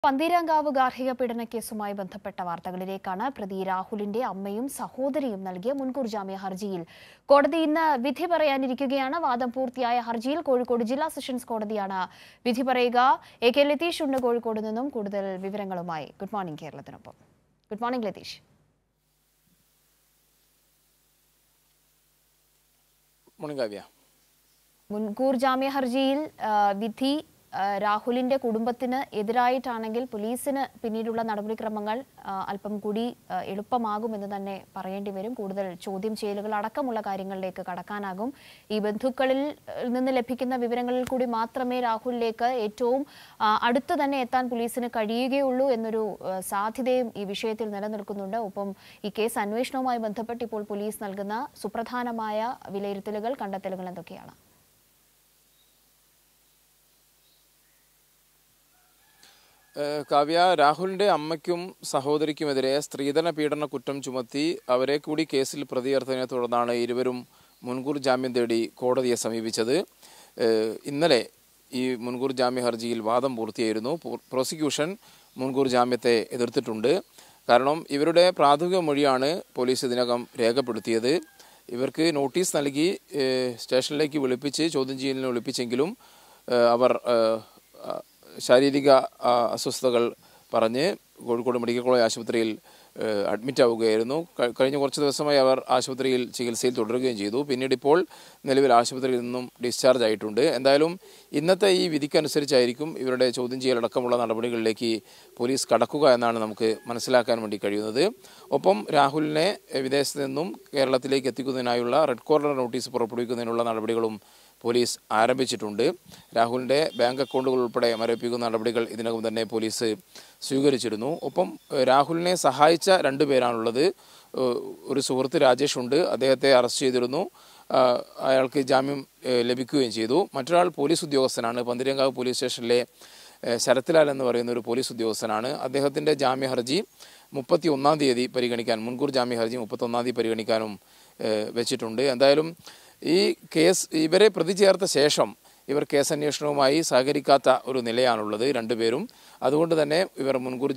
പന്തീരാങ്കാവ് ഗാർഹിക പീഡന കേസുമായി ബന്ധപ്പെട്ട വാർത്തകളിലേക്കാണ്. പ്രതി രാഹുലിന്റെ അമ്മയും സഹോദരിയും നൽകിയ മുൻകൂർ ജാമ്യ ഹർജിയിൽ കോടതി ഇന്ന് വിധി പറയാനിരിക്കുകയാണ്. വാദം പൂർത്തിയായ ഹർജിയിൽ കോഴിക്കോട് ജില്ലാ സെഷൻസ് കോടതിയാണ് വിധി പറയുക. എ കെ ലതീഷ് ഉണ്ട് കോഴിക്കോട് നിന്നും കൂടുതൽ വിവരങ്ങളുമായി. ഗുഡ് മോർണിംഗ് കേരളത്തിനൊപ്പം. Good morning Latheesh. മുൻകൂർ ജാമ്യ ഹർജിയിൽ വിധി രാഹുലിന്റെ കുടുംബത്തിന് എതിരായിട്ടാണെങ്കിൽ പോലീസിന് പിന്നീടുള്ള നടപടിക്രമങ്ങൾ അല്പം കൂടി എളുപ്പമാകുമെന്ന് തന്നെ പറയേണ്ടി വരും. കൂടുതൽ ചോദ്യം ചെയ്യലുകൾ അടക്കമുള്ള കാര്യങ്ങളിലേക്ക് കടക്കാനാകും. ഈ ബന്ധുക്കളിൽ നിന്ന് ലഭിക്കുന്ന വിവരങ്ങളിൽ കൂടി മാത്രമേ രാഹുലിലേക്ക് ഏറ്റവും അടുത്ത് തന്നെ എത്താൻ പോലീസിന് കഴിയുകയുള്ളൂ എന്നൊരു സാധ്യതയും ഈ വിഷയത്തിൽ നിലനിൽക്കുന്നുണ്ട്. ഒപ്പം ഈ കേസ് അന്വേഷണവുമായി ബന്ധപ്പെട്ട് ഇപ്പോൾ പോലീസ് നൽകുന്ന സുപ്രധാനമായ വിലയിരുത്തലുകൾ, കണ്ടെത്തലുകൾ എന്തൊക്കെയാണ്? കാവ്യ, രാഹുലിന്റെ അമ്മയ്ക്കും സഹോദരിക്കുമെതിരെ സ്ത്രീധന പീഡന കുറ്റം ചുമത്തി അവരെ കൂടി കേസിൽ പ്രതി ചേർത്തതിനെ തുടർന്നാണ് ഇരുവരും മുൻകൂർ ജാമ്യം തേടി കോടതിയെ സമീപിച്ചത്. ഇന്നലെ ഈ മുൻകൂർ ജാമ്യ ഹർജിയിൽ വാദം പൂർത്തിയായിരുന്നു. പ്രോസിക്യൂഷൻ മുൻകൂർ ജാമ്യത്തെ എതിർത്തിട്ടുണ്ട്. കാരണം ഇവരുടെ പ്രാഥമിക മൊഴിയാണ് പോലീസ് ഇതിനകം രേഖപ്പെടുത്തിയത്. ഇവർക്ക് നോട്ടീസ് നൽകി സ്റ്റേഷനിലേക്ക് വിളിപ്പിച്ച് ചോദ്യം ചെയ്യലിന് വിളിപ്പിച്ചെങ്കിലും അവർ ശാരീരിക അസ്വസ്ഥതകൾ പറഞ്ഞ് കോഴിക്കോട് മെഡിക്കൽ കോളേജ് ആശുപത്രിയിൽ അഡ്മിറ്റ് ആവുകയായിരുന്നു. കഴിഞ്ഞ കുറച്ച് ദിവസമായി അവർ ആശുപത്രിയിൽ ചികിത്സയിൽ തുടരുകയും ചെയ്തു. പിന്നീട് ഇപ്പോൾ നിലവിൽ ആശുപത്രിയിൽ നിന്നും ഡിസ്ചാർജ് ആയിട്ടുണ്ട്. എന്തായാലും ഇന്നത്തെ ഈ വിധിക്കനുസരിച്ചായിരിക്കും ഇവരുടെ ചോദ്യം ചെയ്യലടക്കമുള്ള നടപടികളിലേക്ക് പോലീസ് കടക്കുക എന്നാണ് നമുക്ക് മനസ്സിലാക്കാൻ വേണ്ടി കഴിയുന്നത്. ഒപ്പം രാഹുലിനെ വിദേശത്ത് നിന്നും കേരളത്തിലേക്ക് എത്തിക്കുന്നതിനായുള്ള റെഡ് കോർണർ നോട്ടീസ് പുറപ്പെടുവിക്കുന്നതിനുള്ള നടപടികളും പോലീസ് ആരംഭിച്ചിട്ടുണ്ട്. രാഹുലിൻ്റെ ബാങ്ക് അക്കൗണ്ടുകൾ ഉൾപ്പെടെ മരവിപ്പിക്കുന്ന നടപടികൾ ഇതിനകം തന്നെ പോലീസ് സ്വീകരിച്ചിരുന്നു. ഒപ്പം രാഹുലിനെ സഹായിച്ച 2 പേരാണുള്ളത്. ഒരു സുഹൃത്ത് രാജേഷ് ഉണ്ട്, അദ്ദേഹത്തെ അറസ്റ്റ് ചെയ്തിരുന്നു. അയാൾക്ക് ജാമ്യം ലഭിക്കുകയും ചെയ്തു. മറ്റൊരാൾ പോലീസ് ഉദ്യോഗസ്ഥനാണ്. പന്തീരാങ്കാവ് പോലീസ് സ്റ്റേഷനിലെ ശരത്ലാൽ എന്ന് പറയുന്ന ഒരു പോലീസ് ഉദ്യോഗസ്ഥനാണ്. അദ്ദേഹത്തിൻ്റെ ജാമ്യ ഹർജി 31-ാം തീയതി പരിഗണിക്കാൻ, മുൻകൂർ ജാമ്യ ഹർജി 31-ാം തീയതി പരിഗണിക്കാനും വെച്ചിട്ടുണ്ട്. എന്തായാലും ഈ കേസ് ഇവരെ പ്രതി ചേർത്ത ശേഷം ഇവർ കേസന്വേഷണവുമായി സഹകരിക്കാത്ത ഒരു നിലയാണുള്ളത് 2 പേരും. അതുകൊണ്ട് തന്നെ ഇവർ മുൻകൂർ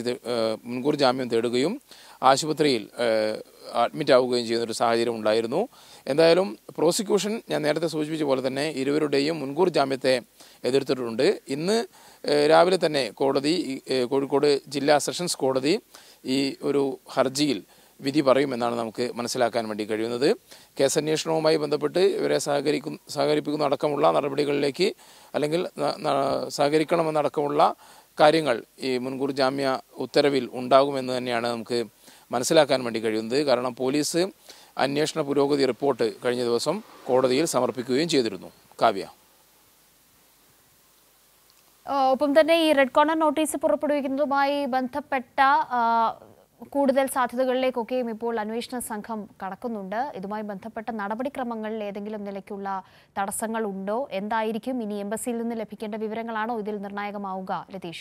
ജാമ്യം തേടുകയും ആശുപത്രിയിൽ അഡ്മിറ്റ് ആവുകയും ചെയ്യുന്നൊരു സാഹചര്യം ഉണ്ടായിരുന്നു. എന്തായാലും പ്രോസിക്യൂഷൻ ഞാൻ നേരത്തെ സൂചിപ്പിച്ച പോലെ തന്നെ ഇരുവരുടെയും മുൻകൂർ ജാമ്യത്തെ എതിർത്തിട്ടുണ്ട്. ഇന്ന് രാവിലെ തന്നെ കോടതി, കോഴിക്കോട് ജില്ലാ സെഷൻസ് കോടതി ഈ ഒരു ഹർജിയിൽ വിധി പറയുമെന്നാണ് നമുക്ക് മനസ്സിലാക്കാൻ വേണ്ടി കഴിയുന്നത്. കേസന്വേഷണവുമായി ബന്ധപ്പെട്ട് ഇവരെ സഹകരിപ്പിക്കുന്ന അടക്കമുള്ള നടപടികളിലേക്ക്, അല്ലെങ്കിൽ സഹകരിക്കണമെന്നടക്കമുള്ള കാര്യങ്ങൾ ഈ മുൻകൂർ ജാമ്യ ഉത്തരവിൽ ഉണ്ടാകുമെന്ന് തന്നെയാണ് നമുക്ക് മനസ്സിലാക്കാൻ വേണ്ടി കഴിയുന്നത്. കാരണം പോലീസ് അന്വേഷണ പുരോഗതി റിപ്പോർട്ട് കഴിഞ്ഞ ദിവസം കോടതിയിൽ സമർപ്പിക്കുകയും ചെയ്തിരുന്നു. കാവ്യ, ഒപ്പം തന്നെ ഈ റെഡ് കോർണർ നോട്ടീസ് പുറപ്പെടുവിക്കുന്നതുമായി ബന്ധപ്പെട്ട കൂടുതൽ സാധ്യതകളിലേക്കൊക്കെയും ഇപ്പോൾ അന്വേഷണ സംഘം കടക്കുന്നുണ്ട്. ഇതുമായി ബന്ധപ്പെട്ട നടപടിക്രമങ്ങളിൽ ഏതെങ്കിലും നിലയ്ക്കുള്ള തടസ്സങ്ങൾ ഉണ്ടോ? എന്തായിരിക്കും ഇനി എംബസിയിൽ നിന്ന് ലഭിക്കേണ്ട വിവരങ്ങളാണോ ഇതിൽ നിർണായകമാവുക? ലതീഷ്,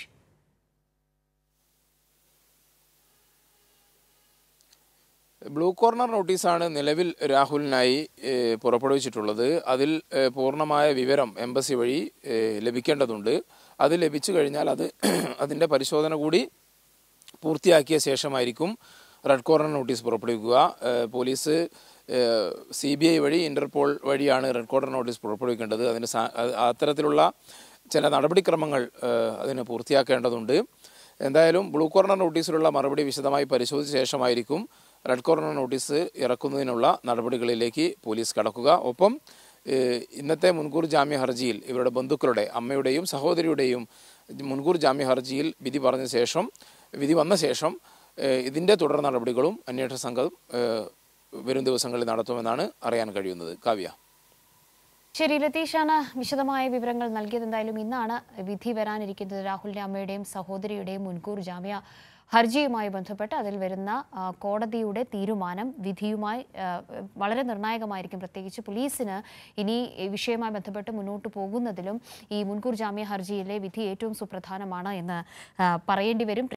ബ്ലൂ കോർണർ നോട്ടീസാണ് നിലവിൽ രാഹുലിനായി പുറപ്പെടുവിച്ചിട്ടുള്ളത്. അതിൽ പൂർണ്ണമായ വിവരം എംബസി വഴി ലഭിക്കേണ്ടതുണ്ട്. അത് ലഭിച്ചു കഴിഞ്ഞാൽ അതിൻ്റെ പരിശോധന കൂടി പൂർത്തിയാക്കിയ ശേഷമായിരിക്കും റെഡ് കോർണർ നോട്ടീസ് പുറപ്പെടുവിക്കുക. പോലീസ് CBI വഴി, ഇന്റർപോൾ വഴിയാണ് റെഡ് കോർണർ നോട്ടീസ് പുറപ്പെടുവിക്കേണ്ടത്. അതിന് അത്തരത്തിലുള്ള ചില നടപടിക്രമങ്ങൾ അതിന് പൂർത്തിയാക്കേണ്ടതുണ്ട്. എന്തായാലും ബ്ലൂ കോർണർ നോട്ടീസിലുള്ള മറുപടി വിശദമായി പരിശോധിച്ച ശേഷമായിരിക്കും റെഡ് കോർണർ നോട്ടീസ് ഇറക്കുന്നതിനുള്ള നടപടികളിലേക്ക് പോലീസ് കടക്കുക. ഒപ്പം ഇന്നത്തെ മുൻകൂർ ജാമ്യ ഹർജിയിൽ ഇവരുടെ ബന്ധുക്കളുടെ, അമ്മയുടെയും സഹോദരിയുടെയും മുൻകൂർ ജാമ്യ ഹർജിയിൽ വിധി വന്ന ശേഷം ഇതിൻ്റെ തുടർ നടപടികളും അന്വേഷണ സംഘം വരും ദിവസങ്ങളിൽ നടത്തുമെന്നാണ് അറിയാൻ കഴിയുന്നത്. കാവ്യ, ശരി. ലതീഷാണ് വിശദമായ വിവരങ്ങൾ നൽകിയത്. എന്തായാലും ഇന്നാണ് വിധി വരാനിരിക്കുന്നത്. രാഹുലിന്റെ അമ്മയുടെയും സഹോദരിയുടെയും മുൻകൂർ ജാമ്യ ഹർജിയുമായി ബന്ധപ്പെട്ട് അതിൽ വരുന്ന കോടതിയുടെ തീരുമാനം വിധിയുമായി വളരെ നിർണായകമായിരിക്കും. പ്രത്യേകിച്ച് പോലീസിന് ഇനി ഈ വിഷയവുമായി ബന്ധപ്പെട്ട് മുന്നോട്ട് പോകുന്നതിലും ഈ മുൻകൂർ ജാമ്യ ഹർജിയിലെ വിധി ഏറ്റവും സുപ്രധാനമാണ് എന്ന് പറയേണ്ടി വരും.